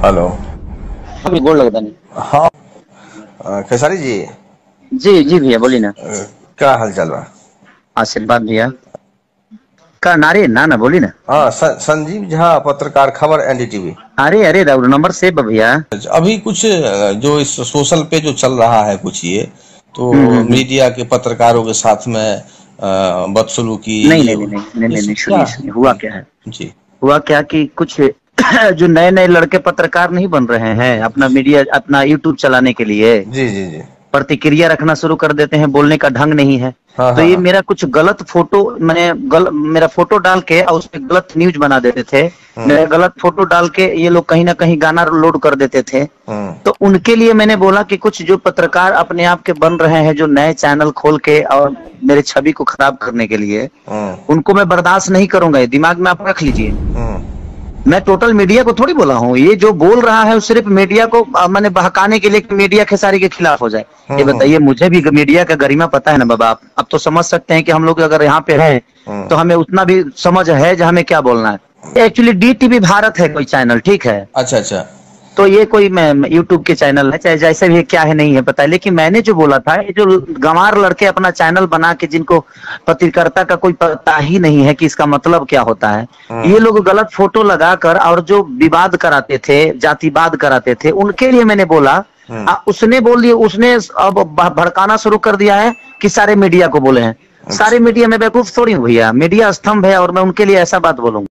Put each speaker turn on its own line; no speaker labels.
Hello.
अभी गोड़ लगता नहीं।
हाँ। खेसारी जी।
जी जी भैया बोलिए ना।
क्या हाल चाल बा?
आशीर्वाद भैया का नारे ना ना बोली ना।
हाँ, संजीव झा, पत्रकार, खबर एनडीटीवी।
अरे अरे राउर नंबर सेव है भैया।
अभी कुछ जो इस सोशल पे जो चल रहा है कुछ ये तो
हम्म।
मीडिया के पत्रकारों के साथ में बदसलूकी
नहीं
ये
नहीं नहीं नहीं नहीं
ये
नहीं
सब
नहीं,
क्या
सुनिए सुनिए हुआ क्या है।
जी
हुआ क्या कि कुछ जो नए नए लड़के पत्रकार नहीं बन रहे हैं अपना मीडिया अपना यूट्यूब चलाने के लिए
जी जी जी।
प्रतिक्रिया रखना शुरू कर देते हैं, बोलने का ढंग नहीं है।
हाँ
तो
हाँ
ये
हाँ।
मेरा कुछ गलत फोटो मेरा फोटो डाल के और उस पे गलत न्यूज बना देते थे।
हम्म
मेरा गलत फोटो डाल के ये लोग कहीं ना कहीं गाना लोड कर देते थे।
हम्म
तो उनके लिए मैंने बोला कि कुछ जो पत्रकार अपने आप के बन रहे हैं जो नए चैनल खोल के और मेरे छवि को खराब करने के लिए,
हम्म
उनको मैं बर्दाश्त नहीं करूंगा। ये दिमाग में आप रख लीजिए।
हम्म
मैं टोटल मीडिया को थोड़ी बोला हूँ। ये जो बोल रहा है वो सिर्फ मीडिया को मैंने बहकाने के लिए कि मीडिया खेसारी के खिलाफ हो जाए। ये
हम्म
बताइए, मुझे भी मीडिया का गरिमा पता है ना बाबा। आप अब तो समझ सकते हैं कि हम लोग अगर यहाँ पे हैं
हम्म।
तो हमें उतना भी समझ है जो हमें क्या बोलना है। एक्चुअली DTV भारत है कोई चैनल, ठीक है।
अच्छा अच्छा।
तो ये कोई यूट्यूब के चैनल है, चाहे जैसे भी क्या है नहीं है पता है। लेकिन मैंने जो बोला था, ये जो गंवार लड़के अपना चैनल बना के जिनको पत्रकारिता का कोई पता ही नहीं है कि इसका मतलब क्या होता है, ये लोग गलत फोटो लगाकर और जो विवाद कराते थे, जातिवाद कराते थे, उनके लिए मैंने बोला। उसने बोल दिया, उसने अब भड़काना शुरू कर दिया है कि सारे मीडिया को बोले हैं। सारे मीडिया में बेवकूफ थोड़ी हूँ भैया, मीडिया स्तंभ है और मैं उनके लिए ऐसा बात बोलूंगा।